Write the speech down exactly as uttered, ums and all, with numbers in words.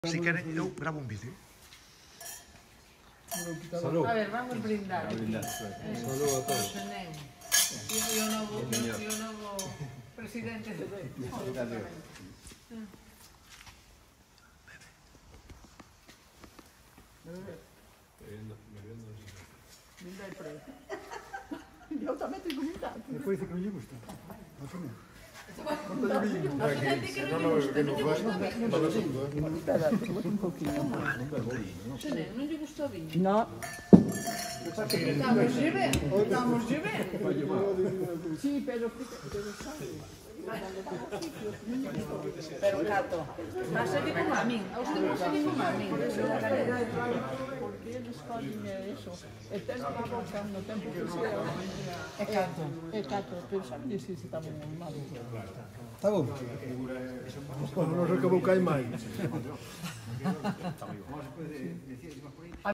Si queren, eu gravo un vídeo. Salud. A ver, vamos a brindar. A brindar. Eh, Salud a todos. Y o novo, y o novo presidente de Brinda el pre. Eu tamén tengo mitad. Despois dice que non lle gusta. Al final. No, no, que non lle gusta, non lle gusta o viño. Espera, un poquinho. Xene, non lle gusta o viño. No. Estamos lle ben, estamos lle ben. Sí, pero pero sabe. Pero Cato, vas a seguir como a min, a usted non seguir como a min. Porque eles cogen eso. E ten a boca no tempo que sea. É Cato. É cato, pero sabe si se tamén é malo. Está bom? Bueno, non se acabou cae máis.